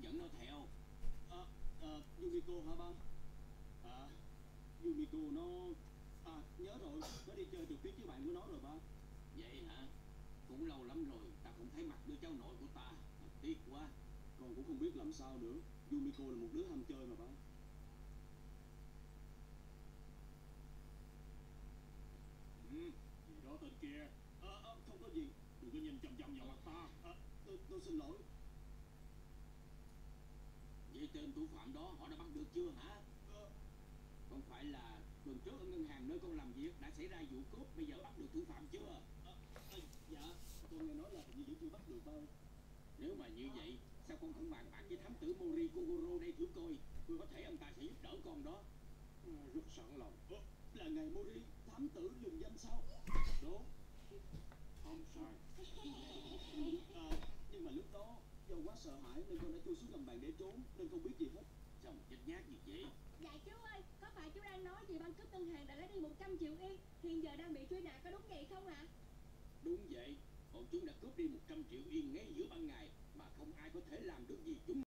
dẫn nó theo. Yumiko hả ba? Yumiko nó... nhớ rồi, nó đi chơi trượt tuyết với bạn của nó rồi ba. Vậy hả? Cũng lâu lắm rồi ta không thấy mặt đứa cháu nội của ta. Tiếc quá. Con cũng không biết làm sao nữa. Yumiko là một đứa ham chơi mà ba. Gì đó tên kia? Không có gì. Đừng có nhìn chằm chằm vào mặt ta. Tôi xin lỗi. Vậy tên thủ phạm đó họ đã bắt được chưa hả? Không phải là tuần trước ở ngân hàng nơi con làm việc đã xảy ra vụ cướp, bây giờ bắt được thủ phạm chưa? Dạ, con nghe nói là hình như vẫn chưa bắt được ba. Nếu mà như vậy, sao con không bàn bạc với thám tử Mori Kogoro đây thử coi? Tôi có thể ông ta sẽ giúp đỡ con đó. Rất sẵn lòng. Là ngài Mori, thám tử lừng danh sao? Đúng. Không sai. Nhưng mà lúc đó do quá sợ hãi nên con đã chui xuống gầm bàn để trốn, nên không biết gì hết. Sao mà chết nhát như vậy? Dạ chú ơi, có phải chú đang nói gì băng cướp ngân hàng đã lấy đi 100 triệu yên, hiện giờ đang bị truy nã, có đúng vậy không ạ? Đúng vậy, bọn chúng đã cướp đi 100 triệu yên ngay giữa ban ngày mà không ai có thể làm được gì chúng.